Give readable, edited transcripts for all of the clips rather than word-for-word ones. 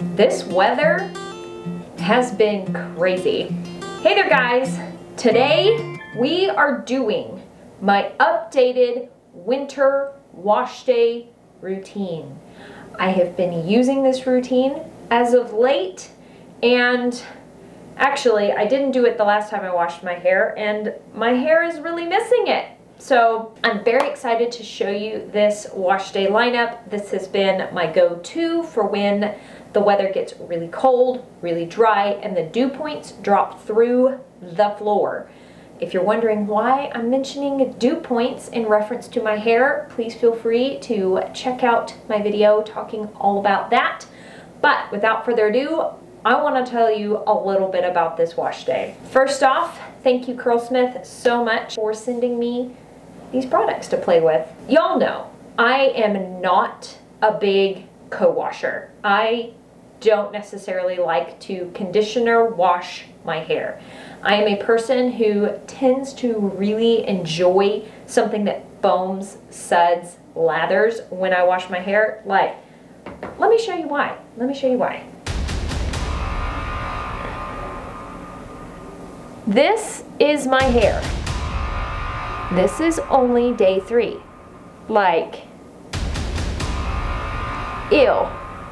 This weather has been crazy. Hey there guys, today we are doing my updated winter wash day routine. I have been using this routine as of late, and actually I didn't do it the last time I washed my hair, and my hair is really missing it. So I'm very excited to show you this wash day lineup. This has been my go-to for when the weather gets really cold, really dry, and the dew points drop through the floor. If you're wondering why I'm mentioning dew points in reference to my hair, please feel free to check out my video talking all about that. But without further ado, I want to tell you a little bit about this wash day. First off, thank you Curlsmith so much for sending me these products to play with. Y'all know I am not a big co-washer. I don't necessarily like to conditioner wash my hair. I am a person who tends to really enjoy something that foams, suds, lathers when I wash my hair. Like, let me show you why. Let me show you why. This is my hair. This is only day 3. Like, ew.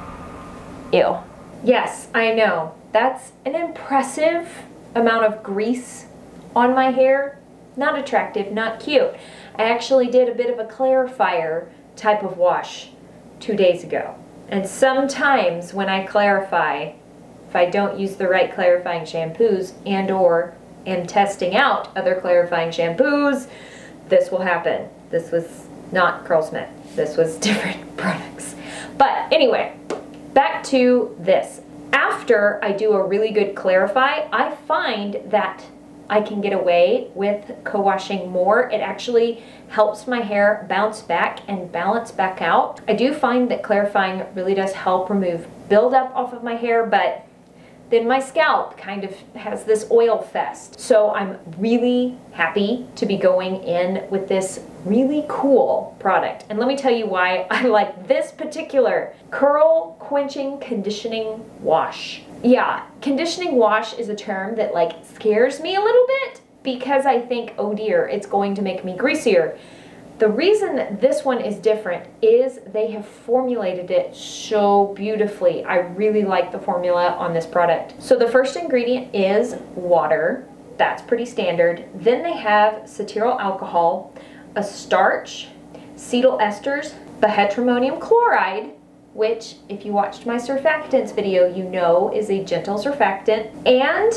Ew. Yes, I know. That's an impressive amount of grease on my hair. Not attractive, not cute. I actually did a bit of a clarifier type of wash 2 days ago. And sometimes when I clarify, if I don't use the right clarifying shampoos and or am testing out other clarifying shampoos, this will happen. This was not Curlsmith. This was different products. But anyway, back to this. After I do a really good clarify, I find that I can get away with co-washing more. It actually helps my hair bounce back and balance back out. I do find that clarifying really does help remove buildup off of my hair, but then my scalp kind of has this oil fest. So I'm really happy to be going in with this really cool product. And let me tell you why I like this particular Curl Quenching Conditioning Wash. Yeah, conditioning wash is a term that like scares me a little bit because I think, oh dear, it's going to make me greasier. The reason that this one is different is they have formulated it so beautifully. I really like the formula on this product. So the first ingredient is water. That's pretty standard. Then they have cetyl alcohol, a starch, cetyl esters, bihydramonium chloride, which if you watched my surfactants video, you know is a gentle surfactant, and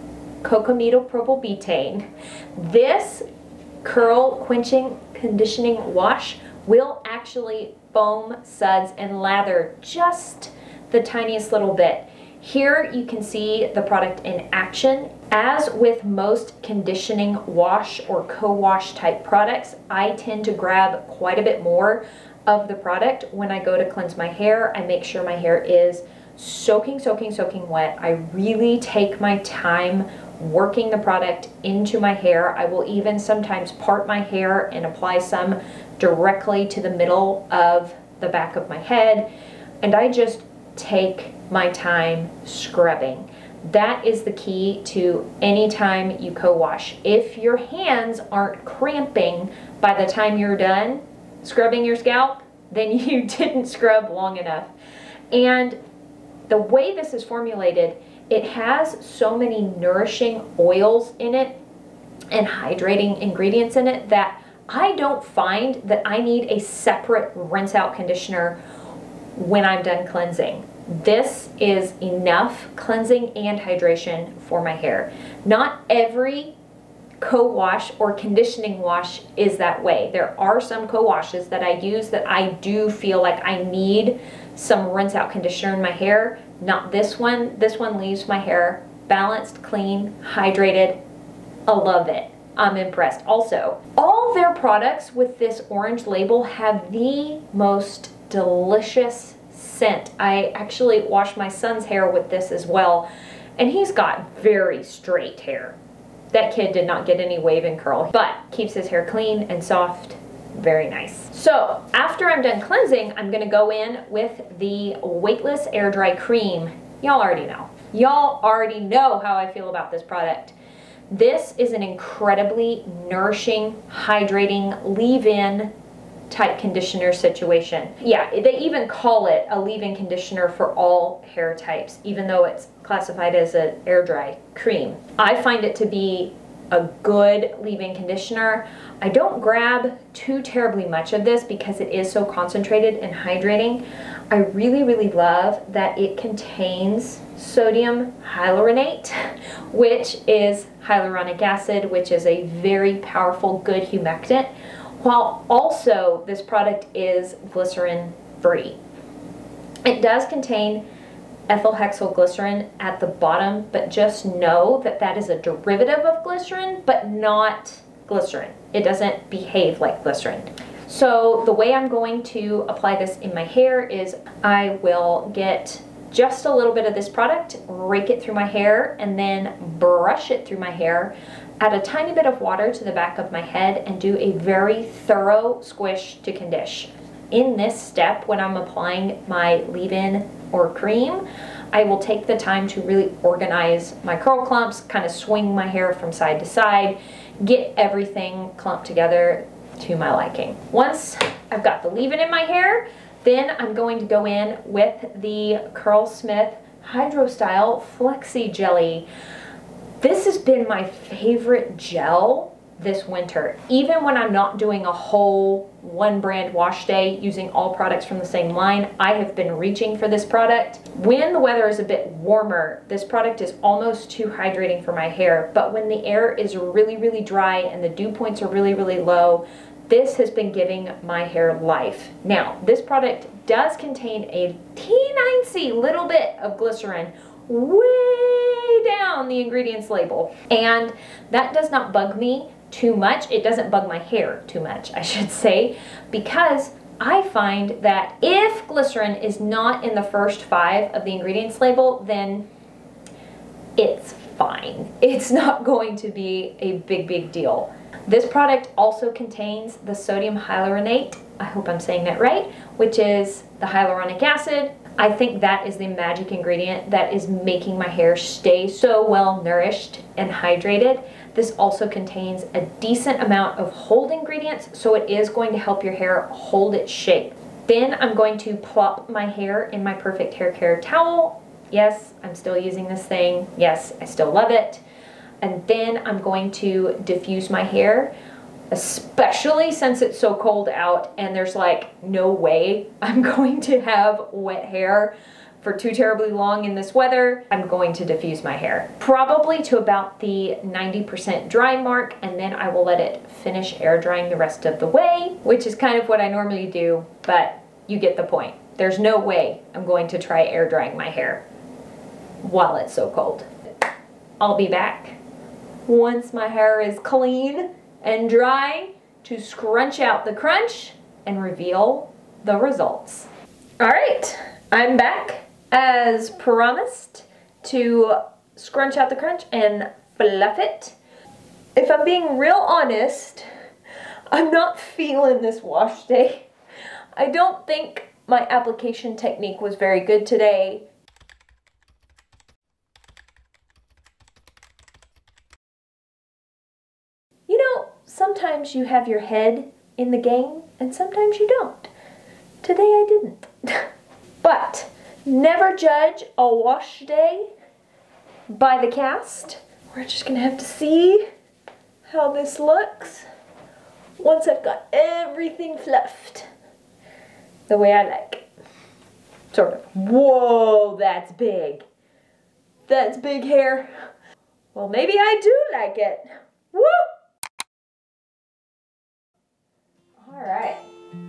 cocamidopropylbutane. This Curl Quenching Conditioning Wash will actually foam, suds, and lather just the tiniest little bit. Here you can see the product in action. As with most conditioning wash or co-wash type products, I tend to grab quite a bit more of the product when I go to cleanse my hair. I make sure my hair is soaking wet. I really take my time working the product into my hair. I will even sometimes part my hair and apply some directly to the middle of the back of my head, and I just take my time scrubbing. That is the key to any time you co-wash. If your hands aren't cramping by the time you're done scrubbing your scalp, then you didn't scrub long enough. And the way this is formulated, it has so many nourishing oils in it and hydrating ingredients in it that I don't find that I need a separate rinse out conditioner when I'm done cleansing. This is enough cleansing and hydration for my hair. Not every co-wash or conditioning wash is that way. There are some co-washes that I use that I do feel like I need some rinse out conditioner in my hair. Not this one. This one leaves my hair balanced, clean, hydrated. I love it. I'm impressed. Also, all their products with this orange label have the most delicious scent. I actually washed my son's hair with this as well, and he's got very straight hair. That kid did not get any wave and curl, but keeps his hair clean and soft, very nice. So after I'm done cleansing, I'm gonna go in with the Weightless Air Dry Cream. Y'all already know. Y'all already know how I feel about this product. This is an incredibly nourishing, hydrating, leave-in type conditioner situation. Yeah, they even call it a leave-in conditioner for all hair types, even though it's classified as an air dry cream. I find it to be a good leave-in conditioner. I don't grab too terribly much of this because it is so concentrated and hydrating. I really, really love that it contains sodium hyaluronate, which is hyaluronic acid, which is a very powerful, good humectant, while also this product is glycerin free. It does contain ethyl hexyl glycerin at the bottom, but just know that that is a derivative of glycerin, but not glycerin. It doesn't behave like glycerin. So the way I'm going to apply this in my hair is I will get just a little bit of this product, rake it through my hair, and then brush it through my hair, add a tiny bit of water to the back of my head, and do a very thorough squish to condition. In this step, when I'm applying my leave-in or cream, I will take the time to really organize my curl clumps, kind of swing my hair from side to side, get everything clumped together to my liking. Once I've got the leave-in in my hair, then I'm going to go in with the Curlsmith Hydro Style Flexi Jelly. This has been my favorite gel this winter. Even when I'm not doing a whole one brand wash day using all products from the same line, I have been reaching for this product. When the weather is a bit warmer, this product is almost too hydrating for my hair, but when the air is really, really dry and the dew points are really, really low, this has been giving my hair life. Now, this product does contain a teensy little bit of glycerin way down the ingredients label, and that does not bug me too much. It doesn't bug my hair too much, I should say, because I find that if glycerin is not in the first 5 of the ingredients label, then it's fine. It's not going to be a big deal. This product also contains the sodium hyaluronate, I hope I'm saying that right, which is the hyaluronic acid. I think that is the magic ingredient that is making my hair stay so well nourished and hydrated. This also contains a decent amount of hold ingredients, so it is going to help your hair hold its shape. Then I'm going to plop my hair in my Perfect Hair Care towel. Yes, I'm still using this thing. Yes, I still love it. And then I'm going to diffuse my hair, especially since it's so cold out and there's like no way I'm going to have wet hair for too terribly long in this weather. I'm going to diffuse my hair probably to about the 90% dry mark, and then I will let it finish air drying the rest of the way, which is kind of what I normally do, but you get the point. There's no way I'm going to try air drying my hair while it's so cold. I'll be back once my hair is clean and dry to scrunch out the crunch and reveal the results. All right, I'm back as promised to scrunch out the crunch and fluff it. If I'm being real honest, I'm not feeling this wash day. I don't think my application technique was very good today. You know, sometimes you have your head in the game and sometimes you don't. Today I didn't. But never judge a wash day by the cast. We're just gonna have to see how this looks once I've got everything fluffed the way I like it. Sort of. Whoa, that's big. That's big hair. Well, maybe I do like it. Woo! All right.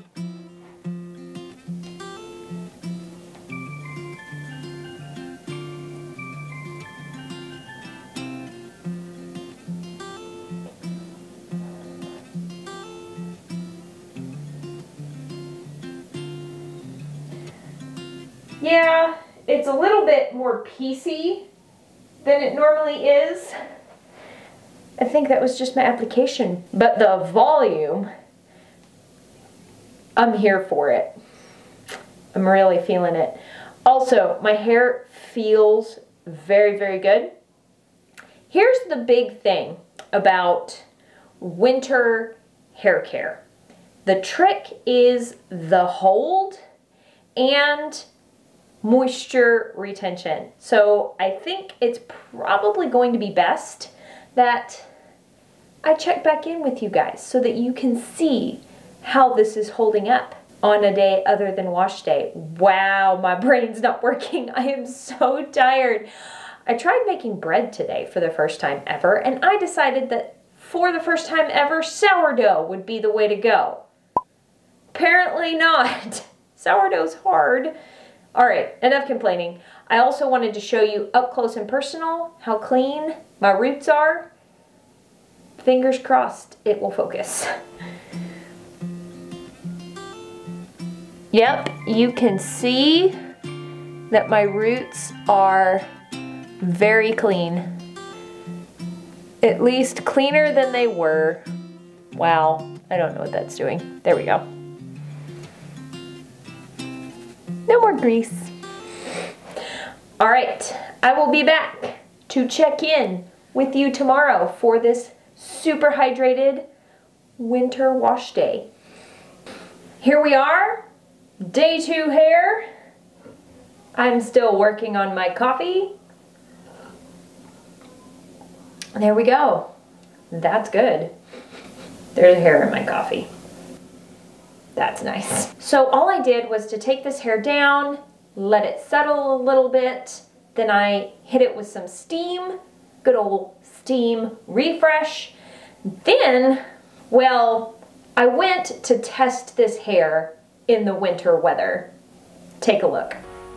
Yeah, it's a little bit more piecey than it normally is. I think that was just my application, but the volume I'm here for it. I'm really feeling it. Also, my hair feels very, very good. Here's the big thing about winter hair care. The trick is the hold and moisture retention. So I think it's probably going to be best that I check back in with you guys so that you can see how this is holding up on a day other than wash day. Wow, my brain's not working. I am so tired. I tried making bread today for the first time ever, and I decided that for the first time ever, sourdough would be the way to go. Apparently not. Sourdough's hard. All right, enough complaining. I also wanted to show you up close and personal how clean my roots are. Fingers crossed it will focus. Yep, you can see that my roots are very clean. At least cleaner than they were. Wow, I don't know what that's doing. There we go. No more grease. All right, I will be back to check in with you tomorrow for this super hydrated winter wash day. Here we are, day 2 hair. I'm still working on my coffee. There we go. That's good. There's hair in my coffee. That's nice. So all I did was to take this hair down, let it settle a little bit, then I hit it with some steam, good old steam refresh. Then, well, I went to test this hair in the winter weather. Take a look.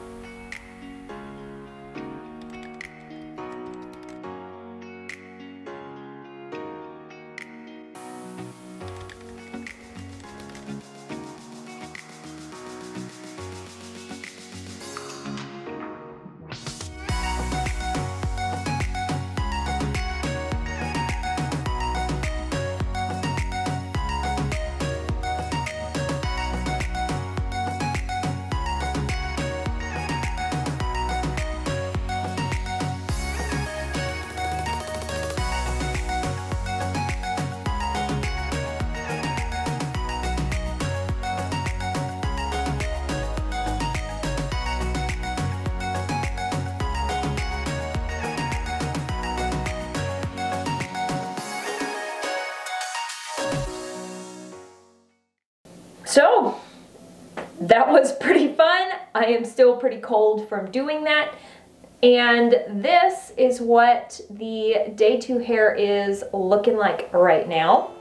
So that was pretty fun. I am still pretty cold from doing that. And this is what the day 2 hair is looking like right now.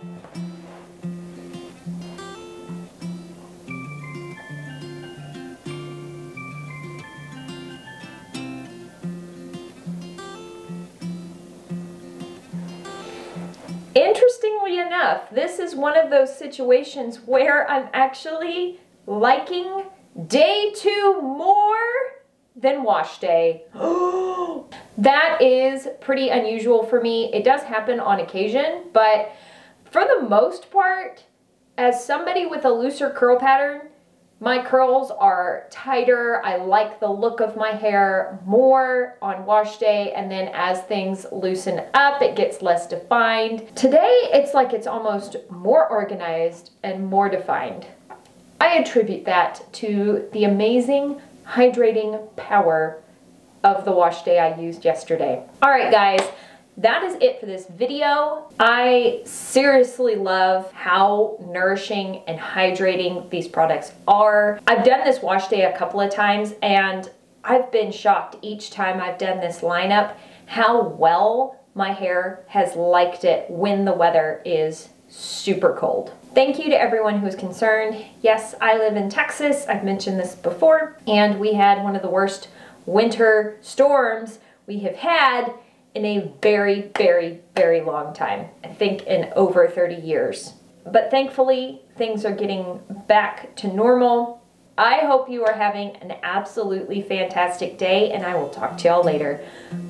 Interestingly enough, this is one of those situations where I'm actually liking day 2 more than wash day. That is pretty unusual for me. It does happen on occasion, but for the most part, as somebody with a looser curl pattern, my curls are tighter. I like the look of my hair more on wash day, and then as things loosen up, it gets less defined. Today, it's like it's almost more organized and more defined. I attribute that to the amazing hydrating power of the wash day I used yesterday. All right, guys. That is it for this video. I seriously love how nourishing and hydrating these products are. I've done this wash day a couple of times and I've been shocked each time I've done this lineup how well my hair has liked it when the weather is super cold. Thank you to everyone who's concerned. Yes, I live in Texas. I've mentioned this before, and we had one of the worst winter storms we have had in a very, very, very long time. I think in over 30 years. But thankfully, things are getting back to normal. I hope you are having an absolutely fantastic day, and I will talk to y'all later.